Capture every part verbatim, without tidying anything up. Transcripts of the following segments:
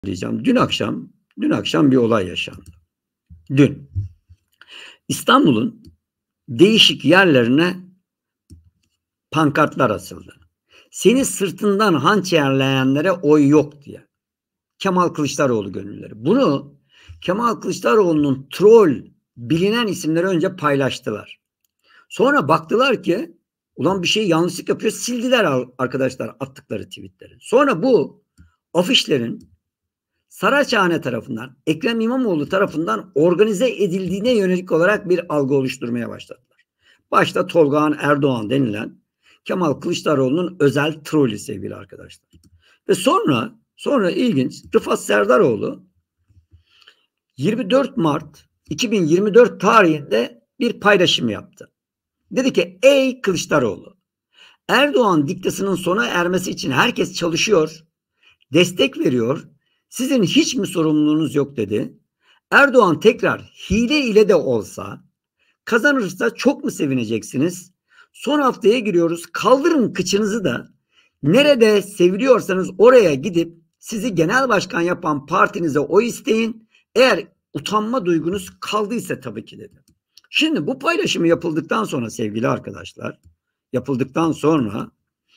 diyeceğim. Dün akşam, dün akşam bir olay yaşandı. Dün İstanbul'un değişik yerlerine pankartlar asıldı. Seni sırtından hançerleyenlere oy yok diye. Kemal Kılıçdaroğlu gönülleri. Bunu Kemal Kılıçdaroğlu'nun troll bilinen isimleri önce paylaştılar. Sonra baktılar ki ulan bir şey yanlışlık yapıyor, sildiler arkadaşlar attıkları tweetleri. Sonra bu afişlerin Saraçhane tarafından, Ekrem İmamoğlu tarafından organize edildiğine yönelik olarak bir algı oluşturmaya başladılar. Başta Tolgahan Erdoğan denilen Kemal Kılıçdaroğlu'nun özel trolü sevgili arkadaşlar. Ve sonra sonra ilginç Rıfat Serdaroğlu yirmi dört Mart iki bin yirmi dört tarihinde bir paylaşım yaptı. Dedi ki ey Kılıçdaroğlu, Erdoğan diktasının sona ermesi için herkes çalışıyor, destek veriyor. Sizin hiç mi sorumluluğunuz yok dedi. Erdoğan tekrar hile ile de olsa kazanırsa çok mu sevineceksiniz? Son haftaya giriyoruz. Kaldırın kıçınızı da nerede seviliyorsanız oraya gidip sizi genel başkan yapan partinize oy isteyin. Eğer utanma duygunuz kaldıysa tabii ki dedi. Şimdi bu paylaşımı yapıldıktan sonra sevgili arkadaşlar, yapıldıktan sonra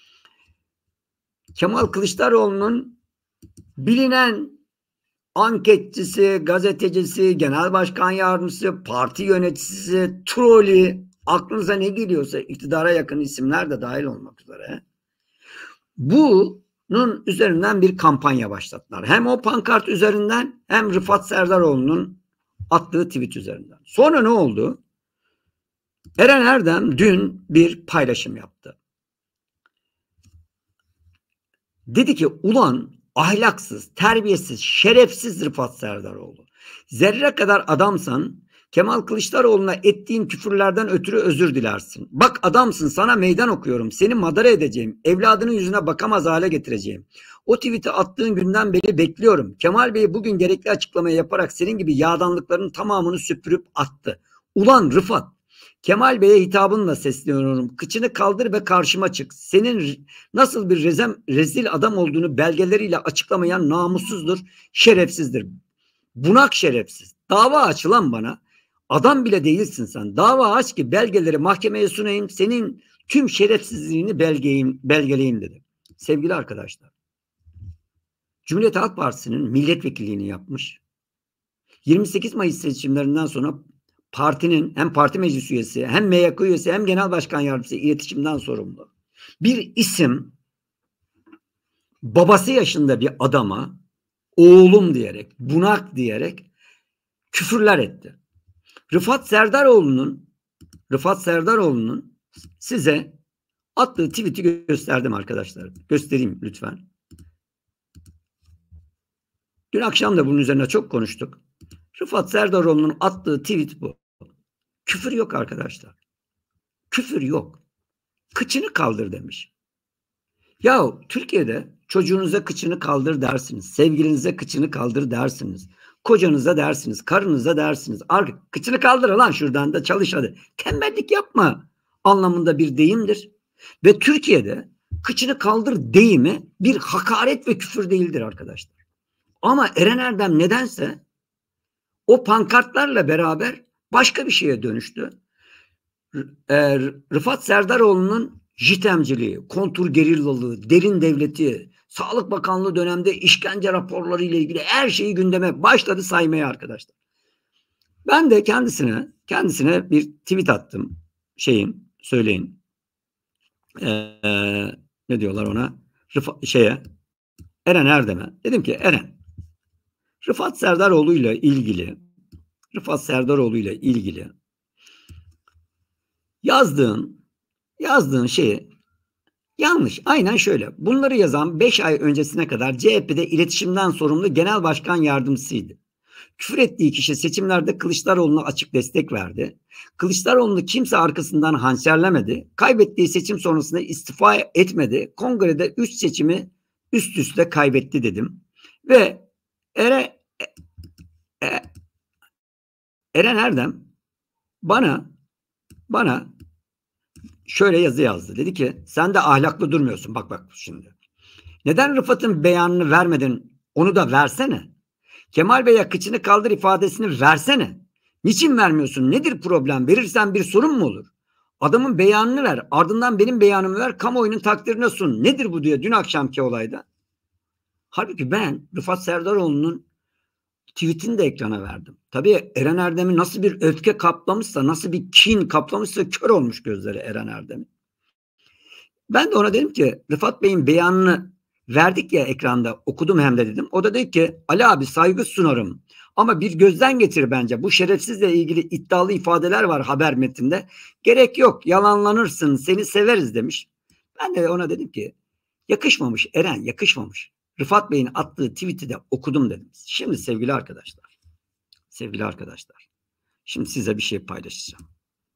Kemal Kılıçdaroğlu'nun bilinen anketçisi, gazetecisi, genel başkan yardımcısı, parti yöneticisi, trolü, aklınıza ne geliyorsa iktidara yakın isimler de dahil olmak üzere bunun üzerinden bir kampanya başlattılar. Hem o pankart üzerinden hem Rıfat Serdaroğlu'nun attığı tweet üzerinden. Sonra ne oldu? Eren Erdem dün bir paylaşım yaptı. Dedi ki ulan ahlaksız, terbiyesiz, şerefsiz Rıfat Serdaroğlu. Zerre kadar adamsan Kemal Kılıçdaroğlu'na ettiğin küfürlerden ötürü özür dilersin. Bak adamsın, sana meydan okuyorum. Seni madara edeceğim. Evladının yüzüne bakamaz hale getireceğim. O tweet'i attığın günden beri bekliyorum. Kemal Bey bugün gerekli açıklamayı yaparak senin gibi yağdanlıkların tamamını süpürüp attı. Ulan Rıfat, Kemal Bey'e hitabınla sesleniyorum. Kıçını kaldır ve karşıma çık. Senin nasıl bir rezem, rezil adam olduğunu belgeleriyle açıklamayan namussuzdur, şerefsizdir. Bunak şerefsiz. Dava aç lan bana. Adam bile değilsin sen. Dava aç ki belgeleri mahkemeye sunayım. Senin tüm şerefsizliğini belgeleyeyim, belgeleyeyim dedi. Sevgili arkadaşlar, Cumhuriyet Halk Partisi'nin milletvekilliğini yapmış. yirmi sekiz Mayıs seçimlerinden sonra partinin hem parti meclis üyesi hem M Y K üyesi hem genel başkan yardımcısı iletişimden sorumlu bir isim babası yaşında bir adama oğlum diyerek, bunak diyerek küfürler etti. Rıfat Serdaroğlu'nun Rıfat Serdaroğlu'nun size attığı tweet'i gösterdim arkadaşlar. Göstereyim lütfen. Dün akşam da bunun üzerine çok konuştuk. Rıfat Serdaroğlu'nun attığı tweet bu. Küfür yok arkadaşlar. Küfür yok. Kıçını kaldır demiş. Yahu Türkiye'de çocuğunuza kıçını kaldır dersiniz. Sevgilinize kıçını kaldır dersiniz. Kocanıza dersiniz. Karınıza dersiniz. Kıçını kaldır lan şuradan da çalış hadi. Tembellik yapma anlamında bir deyimdir. Ve Türkiye'de kıçını kaldır deyimi bir hakaret ve küfür değildir arkadaşlar. Ama Eren Erdem nedense o pankartlarla beraber başka bir şeye dönüştü. E, Rıfat Serdaroğlu'nun JITEM'ciliği, kontur gerillalığı, derin devleti, Sağlık Bakanlığı dönemde işkence raporları ile ilgili her şeyi gündeme başladı saymaya arkadaşlar. Ben de kendisine kendisine bir tweet attım. Şeyin, söyleyin. Ee, ne diyorlar ona? Rıfa, şeye Eren Erdem'e. Dedim ki Eren, Rıfat Serdaroğlu ile ilgili Rıfat Serdaroğlu ile ilgili yazdığın yazdığın şeyi yanlış. Aynen şöyle. Bunları yazan beş ay öncesine kadar C H P'de iletişimden sorumlu genel başkan yardımcısıydı. Küfür ettiği kişi seçimlerde Kılıçdaroğlu'na açık destek verdi. Kılıçdaroğlu'nu kimse arkasından hançerlemedi. Kaybettiği seçim sonrasında istifa etmedi. Kongrede üç seçimi üst üste kaybetti dedim. Ve Ere, e, e, Eren Erdem bana bana şöyle yazı yazdı. Dedi ki sen de ahlaklı durmuyorsun. Bak bak şimdi. Neden Rıfat'ın beyanını vermedin Onu da versene. Kemal Bey'e kıçını kaldır ifadesini versene. Niçin vermiyorsun? Nedir problem? Verirsen bir sorun mu olur? Adamın beyanını ver. Ardından benim beyanımı ver. Kamuoyunun takdirine sun. Nedir bu diye dün akşamki olayda. Halbuki ben Rıfat Serdaroğlu'nun tweetini de ekrana verdim. Tabii Eren Erdem'i nasıl bir öfke kaplamışsa, nasıl bir kin kaplamışsa kör olmuş gözleri Eren Erdem'in. Ben de ona dedim ki Rıfat Bey'in beyanını verdik ya ekranda, okudum hem de dedim. O da dedi ki Ali abi saygı sunarım ama bir gözden getir bence. Bu şerefsizle ilgili iddialı ifadeler var haber metninde. Gerek yok, yalanlanırsın, seni severiz demiş. Ben de ona dedim ki yakışmamış Eren, yakışmamış. Rıfat Bey'in attığı tweet'i de okudum dedim. Şimdi sevgili arkadaşlar, sevgili arkadaşlar, şimdi size bir şey paylaşacağım.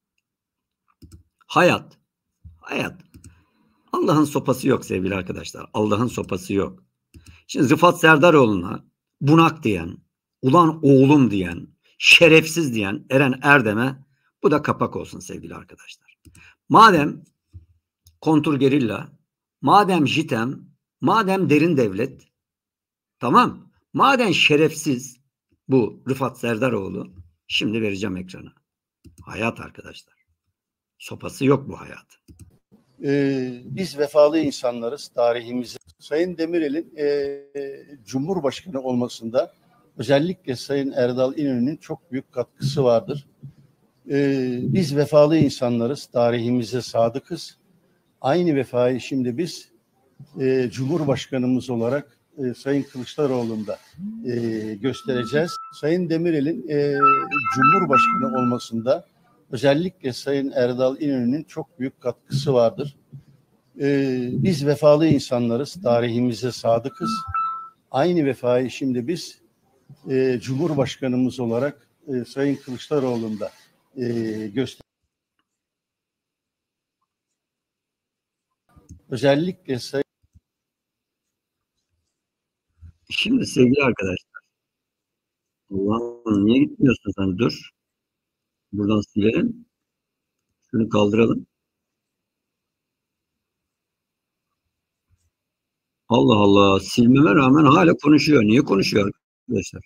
Hayat, hayat, Allah'ın sopası yok sevgili arkadaşlar. Allah'ın sopası yok. Şimdi Rıfat Serdaroğlu'na bunak diyen, ulan oğlum diyen, şerefsiz diyen Eren Erdem'e bu da kapak olsun sevgili arkadaşlar. Madem kontrgerilla, madem JITEM, madem derin devlet, tamam, madem şerefsiz bu Rıfat Serdaroğlu, şimdi vereceğim ekrana. Hayat arkadaşlar. Sopası yok bu hayat. Ee, biz vefalı insanlarız tarihimize. Sayın Demirel'in e, Cumhurbaşkanı olmasında özellikle Sayın Erdal İnönü'nün çok büyük katkısı vardır. Ee, biz vefalı insanlarız, tarihimize sadıkız. Aynı vefayı şimdi biz e, Cumhurbaşkanımız olarak e, Sayın Kılıçdaroğlu'nda e, göstereceğiz. Sayın Demirel'in e, Cumhurbaşkanı olmasında özellikle Sayın Erdal İnönü'nün çok büyük katkısı vardır. Ee, biz vefalı insanlarız, tarihimize sadıkız. Aynı vefayı şimdi biz e, Cumhurbaşkanımız olarak e, Sayın Kılıçdaroğlu'nda e, göstereceğiz. Özellikle Sayın... Şimdi sevgili arkadaşlar, Allah'ım niye gitmiyorsun sen? Dur. Buradan silelim. Şunu kaldıralım. Allah Allah. Silmeme rağmen hala konuşuyor. Niye konuşuyor arkadaşlar?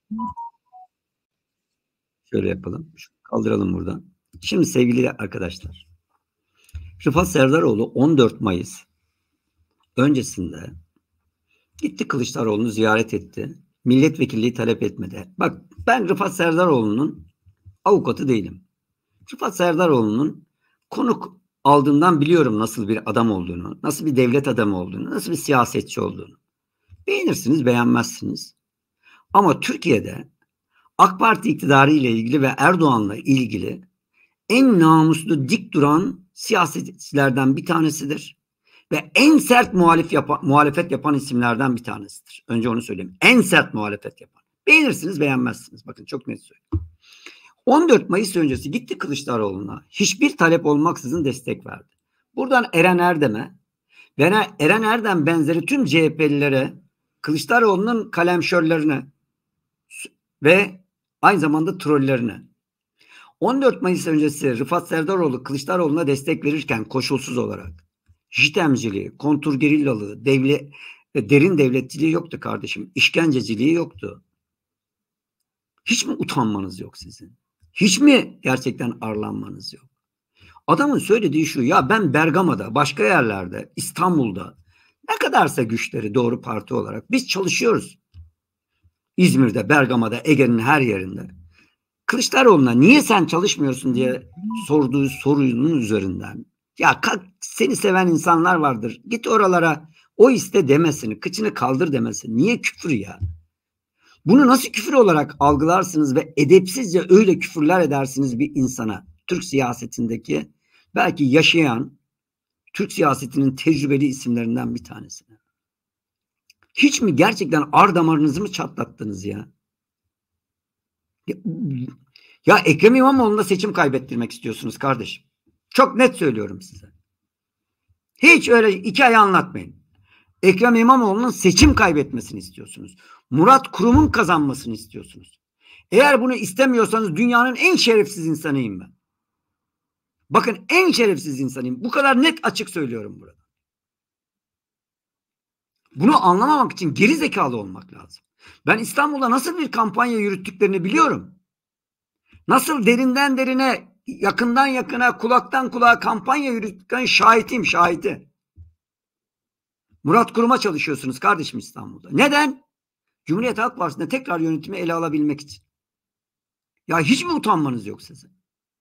Şöyle yapalım. Şunu kaldıralım buradan. Şimdi sevgili arkadaşlar, Rıfat Serdaroğlu on dört Mayıs öncesinde gitti Kılıçdaroğlu'nu ziyaret etti. Milletvekilliği talep etmedi. Bak ben Rıfat Serdaroğlu'nun avukatı değilim. Rıfat Serdaroğlu'nun konuk aldığımdan biliyorum nasıl bir adam olduğunu, nasıl bir devlet adamı olduğunu, nasıl bir siyasetçi olduğunu. Beğenirsiniz, beğenmezsiniz. Ama Türkiye'de AK Parti iktidarı ile ilgili ve Erdoğan'la ilgili en namuslu, dik duran siyasetçilerden bir tanesidir. Ve en sert muhalif yapan, muhalefet yapan isimlerden bir tanesidir. Önce onu söyleyeyim. En sert muhalefet yapan. Beğenirsiniz, beğenmezsiniz. Bakın çok net söylüyorum. on dört Mayıs öncesi gitti Kılıçdaroğlu'na. Hiçbir talep olmaksızın destek verdi. Buradan Eren Erdem'e ve Eren Erdem benzeri tüm C H P'lilere, Kılıçdaroğlu'nun kalemşörlerine ve aynı zamanda trollerine on dört Mayıs öncesi Rıfat Serdaroğlu Kılıçdaroğlu'na destek verirken koşulsuz olarak JITEM'ciliği, kontrgerillalığı, devlet, derin devletçiliği yoktu kardeşim. İşkenceciliği yoktu. Hiç mi utanmanız yok sizin? Hiç mi gerçekten arlanmanız yok? Adamın söylediği şu, ya ben Bergama'da, başka yerlerde, İstanbul'da ne kadarsa güçleri doğru parti olarak biz çalışıyoruz. İzmir'de, Bergama'da, Ege'nin her yerinde. Kılıçdaroğlu'na niye sen çalışmıyorsun diye sorduğu sorunun üzerinden. Ya kalk, seni seven insanlar vardır. Git oralara o iste demesini, kıçını kaldır demesini. Niye küfür ya? Bunu nasıl küfür olarak algılarsınız ve edepsizce öyle küfürler edersiniz bir insana? Türk siyasetindeki belki yaşayan, Türk siyasetinin tecrübeli isimlerinden bir tanesine. Hiç mi gerçekten ar damarınızı mı çatlattınız ya? Ya, ya Ekrem İmamoğlu'na seçim kaybettirmek istiyorsunuz kardeşim. Çok net söylüyorum size. Hiç öyle iki ay anlatmayın. Ekrem İmamoğlu'nun seçim kaybetmesini istiyorsunuz. Murat Kurum'un kazanmasını istiyorsunuz. Eğer bunu istemiyorsanız dünyanın en şerefsiz insanıyım ben. Bakın en şerefsiz insanıyım. Bu kadar net açık söylüyorum burada. Bunu anlamamak için geri zekalı olmak lazım. Ben İstanbul'da nasıl bir kampanya yürüttüklerini biliyorum. Nasıl derinden derine, yakından yakına, kulaktan kulağa kampanya yürüttüklerinin şahitiyim, şahidi. Murat Kurum'a çalışıyorsunuz kardeşim İstanbul'da. Neden? Cumhuriyet Halk Partisi'nde tekrar yönetimi ele alabilmek için. Ya hiç mi utanmanız yok sizin?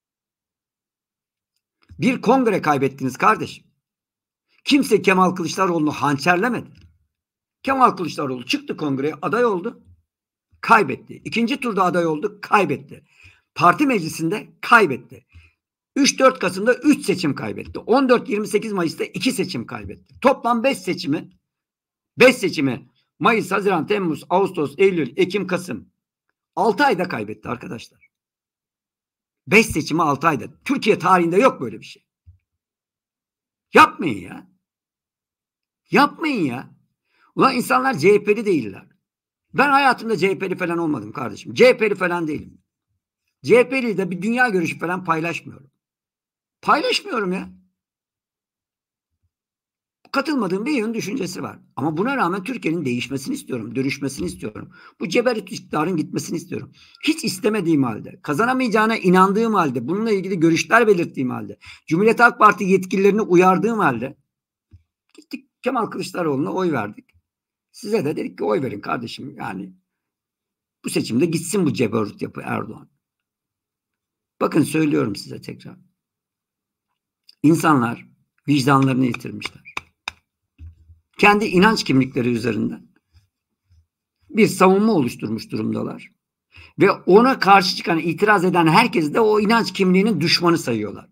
Bir kongre kaybettiniz kardeşim. Kimse Kemal Kılıçdaroğlu'nu hançerlemedi. Kemal Kılıçdaroğlu çıktı kongreye, aday oldu, kaybetti. İkinci turda aday oldu, kaybetti. Parti meclisinde kaybetti. üç dört Kasım'da üç seçim kaybetti. on dört yirmi sekiz Mayıs'ta iki seçim kaybetti. Toplam beş seçimi beş seçimi Mayıs, Haziran, Temmuz, Ağustos, Eylül, Ekim, Kasım altı ayda kaybetti arkadaşlar. beş seçimi altı ayda. Türkiye tarihinde yok böyle bir şey. Yapmayın ya. Yapmayın ya. Ulan insanlar C H P'li değiller. Ben hayatımda C H P'li falan olmadım kardeşim. C H P'li falan değilim. C H P'li de bir dünya görüşü falan paylaşmıyorum. Paylaşmıyorum ya. Katılmadığım bir yön düşüncesi var. Ama buna rağmen Türkiye'nin değişmesini istiyorum. Dönüşmesini istiyorum. Bu ceberit iktidarın gitmesini istiyorum. Hiç istemediğim halde, kazanamayacağına inandığım halde, bununla ilgili görüşler belirttiğim halde, Cumhuriyet Halk Parti yetkililerini uyardığım halde gittik Kemal Kılıçdaroğlu'na oy verdik. Size de dedik ki oy verin kardeşim. Yani bu seçimde gitsin bu ceberut yapı Erdoğan. Bakın söylüyorum size tekrar. İnsanlar vicdanlarını yitirmişler. Kendi inanç kimlikleri üzerinden bir savunma oluşturmuş durumdalar. Ve ona karşı çıkan, itiraz eden herkes de o inanç kimliğinin düşmanı sayıyorlar.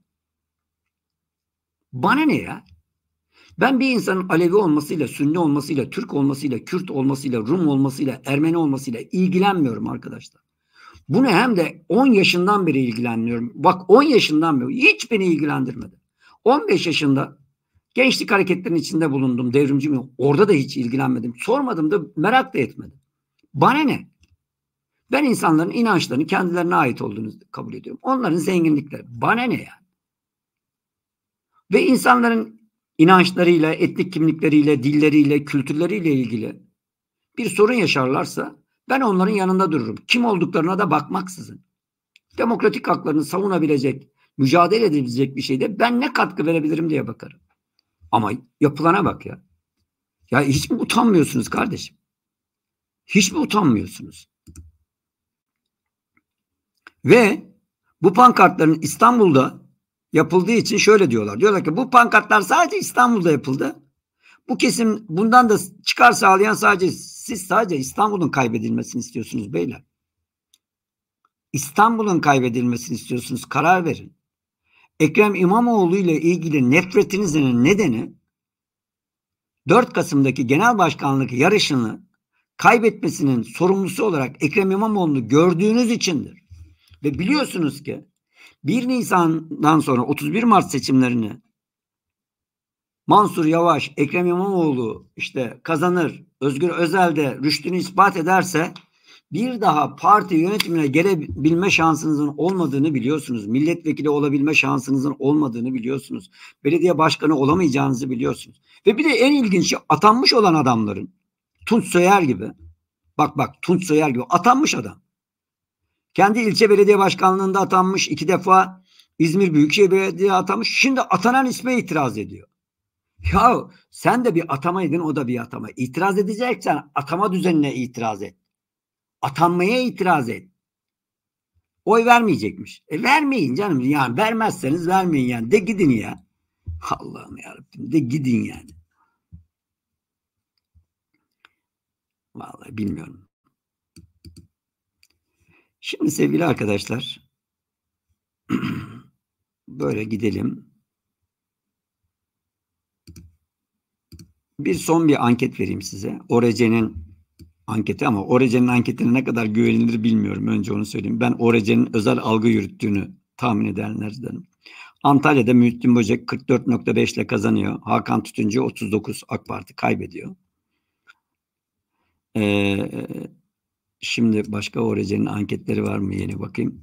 Bana ne ya? Ben bir insanın Alevi olmasıyla, Sünni olmasıyla, Türk olmasıyla, Kürt olmasıyla, Rum olmasıyla, Ermeni olmasıyla ilgilenmiyorum arkadaşlar. Bunu hem de on yaşından beri ilgilenmiyorum. Bak on yaşından beri hiç beni ilgilendirmedi. on beş yaşında gençlik hareketlerinin içinde bulundum. Devrimci mi? Orada da hiç ilgilenmedim. Sormadım da merak da etmedim. Bana ne? Ben insanların inançlarının kendilerine ait olduğunu kabul ediyorum. Onların zenginlikleri. Bana ne yani? Ve insanların inançlarıyla, etnik kimlikleriyle, dilleriyle, kültürleriyle ilgili bir sorun yaşarlarsa ben onların yanında dururum. Kim olduklarına da bakmaksızın. Demokratik haklarını savunabilecek, mücadele edebilecek bir şeyde ben ne katkı verebilirim diye bakarım. Ama yapılana bak ya. Ya hiç mi utanmıyorsunuz kardeşim? Hiç mi utanmıyorsunuz? Ve bu pankartların İstanbul'da yapıldığı için şöyle diyorlar. Diyorlar ki bu pankartlar sadece İstanbul'da yapıldı. Bu kesim bundan da çıkar sağlayan sadece siz sadece İstanbul'un kaybedilmesini istiyorsunuz beyler. İstanbul'un kaybedilmesini istiyorsunuz. Karar verin. Ekrem İmamoğlu ile ilgili nefretinizin nedeni dört Kasım'daki genel başkanlık yarışını kaybetmesinin sorumlusu olarak Ekrem İmamoğlu'nu gördüğünüz içindir. Ve biliyorsunuz ki bir Nisan'dan sonra otuz bir Mart seçimlerini Mansur Yavaş, Ekrem İmamoğlu işte kazanır, Özgür Özel de rüştünü ispat ederse bir daha parti yönetimine gelebilme şansınızın olmadığını biliyorsunuz. Milletvekili olabilme şansınızın olmadığını biliyorsunuz. Belediye başkanı olamayacağınızı biliyorsunuz. Ve bir de en ilginçi atanmış olan adamların Tunç Soyer gibi bak bak Tunç Soyer gibi atanmış adam. Kendi ilçe belediye başkanlığında atanmış, iki defa İzmir Büyükşehir Belediye atanmış. Şimdi atanan isme itiraz ediyor. Ya sen de bir atamaydın, o da bir atama. İtiraz edeceksen atama düzenine itiraz et. Atanmaya itiraz et. Oy vermeyecekmiş. E vermeyin canım. Yani vermezseniz vermeyin yani. De gidin ya. Allah'ım yarabbim. De gidin yani. Vallahi bilmiyorum. Şimdi sevgili arkadaşlar böyle gidelim. Bir son bir anket vereyim size. Orece'nin anketi ama Orece'nin anketine ne kadar güvenilir bilmiyorum. Önce onu söyleyeyim. Ben Orece'nin özel algı yürüttüğünü tahmin edenlerdenim. Antalya'da Muhittin Böcek kırk dört nokta beş ile kazanıyor. Hakan Tütüncü otuz dokuz, AK Parti kaybediyor. Ee, şimdi başka Orece'nin anketleri var mı yeni bakayım.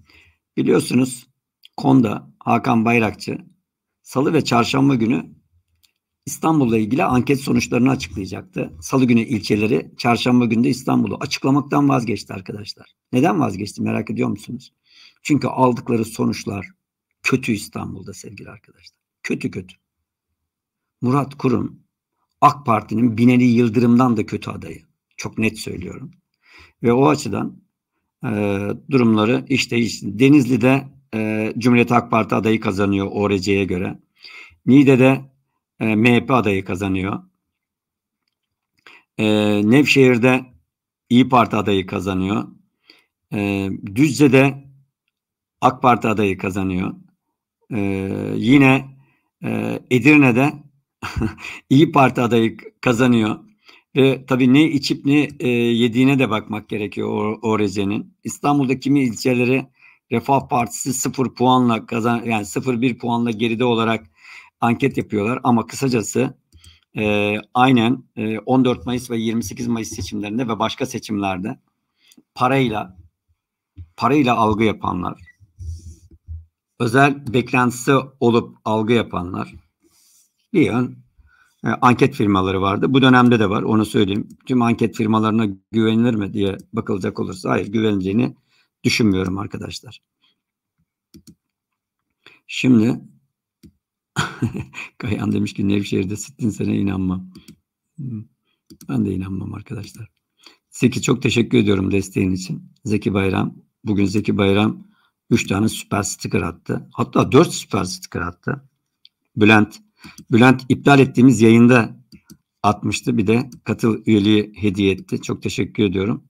Biliyorsunuz Konda Hakan Bayrakçı Salı ve Çarşamba günü İstanbul'la ilgili anket sonuçlarını açıklayacaktı. Salı günü ilçeleri, çarşamba günü de İstanbul'u açıklamaktan vazgeçti arkadaşlar. Neden vazgeçti merak ediyor musunuz? Çünkü aldıkları sonuçlar kötü İstanbul'da sevgili arkadaşlar. Kötü kötü. Murat Kurum AK Parti'nin Binali Yıldırım'dan da kötü adayı. Çok net söylüyorum. Ve o açıdan e, durumları işte, işte Denizli'de e, Cumhuriyet Halk Parti adayı kazanıyor O R C'ye göre. Niğde'de e, M H P adayı kazanıyor. E, Nevşehir'de İyi Parti adayı kazanıyor. E, Düzce'de AK Parti adayı kazanıyor. E, yine e, Edirne'de İyi Parti adayı kazanıyor. Ve tabii ne içip ne e, yediğine de bakmak gerekiyor o, O R C'nin. İstanbul'da kimi ilçeleri Refah Partisi sıfır puanla kazan, yani sıfır bir puanla geride olarak anket yapıyorlar. Ama kısacası e, aynen e, on dört Mayıs ve yirmi sekiz Mayıs seçimlerinde ve başka seçimlerde parayla parayla algı yapanlar, özel beklentisi olup algı yapanlar bir yön e, anket firmaları vardı. Bu dönemde de var, onu söyleyeyim. Tüm anket firmalarına güvenilir mi diye bakılacak olursa hayır, güvenileceğini düşünmüyorum arkadaşlar. Şimdi Kayan demiş ki Nevşehir'de sittin sene inanmam. Ben de inanmam arkadaşlar. Zeki çok teşekkür ediyorum desteğin için. Zeki Bayram. Bugün Zeki Bayram üç tane süper sticker attı. Hatta dört süper sticker attı. Bülent. Bülent iptal ettiğimiz yayında atmıştı. Bir de katıl üyeliği hediye etti. Çok teşekkür ediyorum.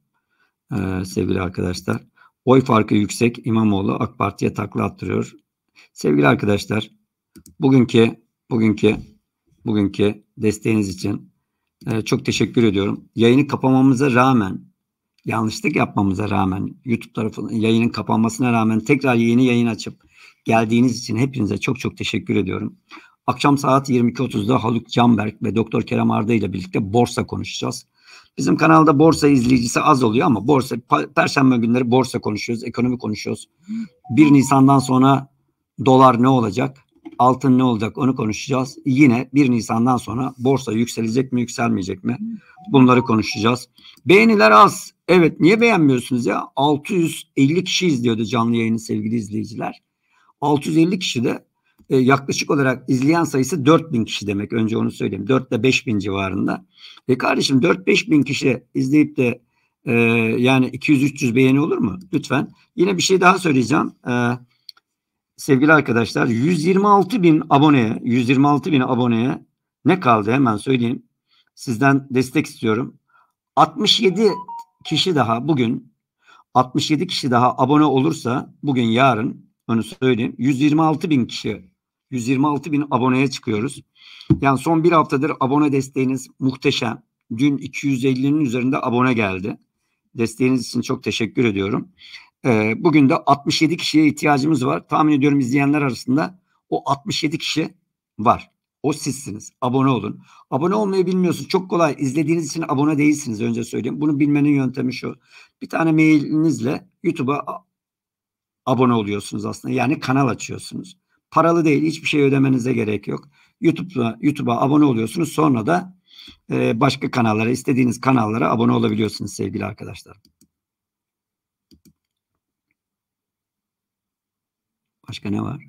Ee, sevgili arkadaşlar. Oy farkı yüksek. İmamoğlu AK Parti'ye takla attırıyor. Sevgili arkadaşlar, bugünkü bugünkü bugünkü desteğiniz için e, çok teşekkür ediyorum. Yayını kapamamıza rağmen, yanlışlık yapmamıza rağmen, YouTube tarafından yayının kapanmasına rağmen tekrar yeni yayın açıp geldiğiniz için hepinize çok çok teşekkür ediyorum. Akşam saat yirmi iki otuzda Haluk Canberk ve Doktor Kerem Arda ile birlikte borsa konuşacağız. Bizim kanalda borsa izleyicisi az oluyor ama borsa Perşembe günleri borsa konuşuyoruz, ekonomi konuşuyoruz. bir Nisan'dan sonra dolar ne olacak? Altın ne olacak? Onu konuşacağız. Yine bir Nisan'dan sonra borsa yükselecek mi, yükselmeyecek mi? Bunları konuşacağız. Beğeniler az. Evet, niye beğenmiyorsunuz ya? altı yüz elli kişi izliyordu canlı yayını sevgili izleyiciler. altı yüz elli kişi de e, yaklaşık olarak izleyen sayısı dört bin kişi demek. Önce onu söyleyeyim. dört ile beş bin civarında. E kardeşim dört beş bin kişi izleyip de e, yani iki yüz üç yüz beğeni olur mu? Lütfen. Yine bir şey daha söyleyeceğim. Eee Sevgili arkadaşlar, yüz yirmi altı bin aboneye, yüz yirmi altı bin aboneye ne kaldı hemen söyleyeyim. Sizden destek istiyorum. altmış yedi kişi daha bugün, altmış yedi kişi daha abone olursa bugün yarın, onu söyleyeyim. yüz yirmi altı bin kişi, yüz yirmi altı bin aboneye çıkıyoruz. Yani son bir haftadır abone desteğiniz muhteşem. Dün iki yüz ellinin üzerinde abone geldi. Desteğiniz için çok teşekkür ediyorum. Bugün de altmış yedi kişiye ihtiyacımız var. Tahmin ediyorum izleyenler arasında o altmış yedi kişi var. O sizsiniz. Abone olun. Abone olmayı bilmiyorsunuz. Çok kolay. İzlediğiniz için abone değilsiniz, önce söyleyeyim. Bunu bilmenin yöntemi şu. Bir tane mailinizle YouTube'a abone oluyorsunuz aslında. Yani kanal açıyorsunuz. Paralı değil. Hiçbir şey ödemenize gerek yok. YouTube'a YouTube'a abone oluyorsunuz. Sonra da başka kanallara, istediğiniz kanallara abone olabiliyorsunuz sevgili arkadaşlar. Başka ne var?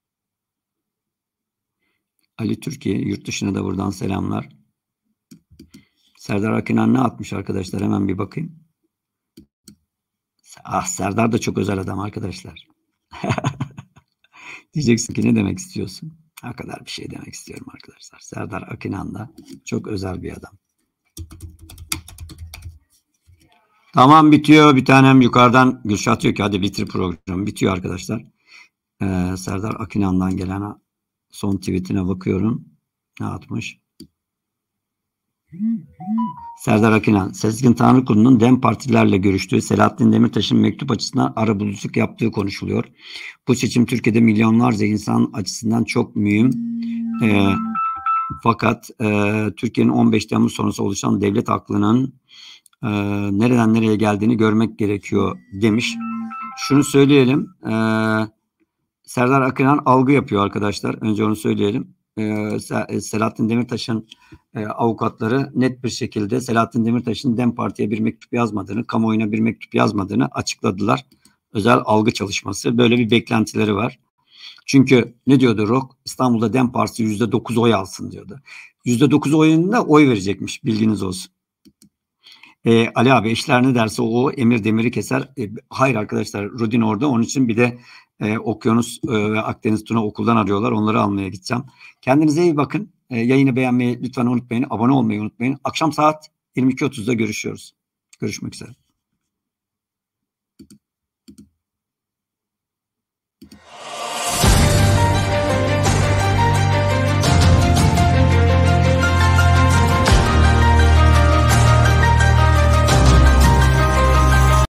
Ali Türkiye, yurt dışına da buradan selamlar. Serdar Akınan ne atmış arkadaşlar? Hemen bir bakayım. Ah, Serdar da çok özel adam arkadaşlar. Diyeceksin ki ne demek istiyorsun? Ne kadar bir şey demek istiyorum arkadaşlar. Serdar Akınan da çok özel bir adam. Tamam, bitiyor. Bir tanem yukarıdan Gülşah diyor ki hadi bitir programı. Bitiyor arkadaşlar. Ee, Serdar Akınan'dan gelen son tweetine bakıyorum. Ne atmış? Serdar Akınan, Sezgin Tanrıkulu'nun DEM partilerle görüştüğü, Selahattin Demirtaş'ın mektup açısından arabuluculuk yaptığı konuşuluyor. Bu seçim Türkiye'de milyonlarca insan açısından çok mühim. Ee, fakat e, Türkiye'nin on beş Temmuz sonrası oluşan devlet aklının e, nereden nereye geldiğini görmek gerekiyor demiş. Şunu söyleyelim. Eee Serdar Akınan algı yapıyor arkadaşlar. Önce onu söyleyelim. e, Selahattin Demirtaş'ın e, avukatları net bir şekilde Selahattin Demirtaş'ın DEM Parti'ye bir mektup yazmadığını, kamuoyuna bir mektup yazmadığını açıkladılar. Özel algı çalışması. Böyle bir beklentileri var. Çünkü ne diyordu Rok? İstanbul'da DEM Partisi yüzde dokuz oy alsın diyordu. yüzde dokuz oyunda oy verecekmiş, bilginiz olsun. E, Ali abi işler ne derse o emir demiri keser. E, hayır arkadaşlar, Rudin orada, onun için bir de e, Okyanus e, ve Akdeniz Tuna okuldan arıyorlar. Onları almaya gideceğim. Kendinize iyi bakın. E, yayını beğenmeyi lütfen unutmayın. Abone olmayı unutmayın. Akşam saat yirmi iki otuzda görüşüyoruz. Görüşmek üzere.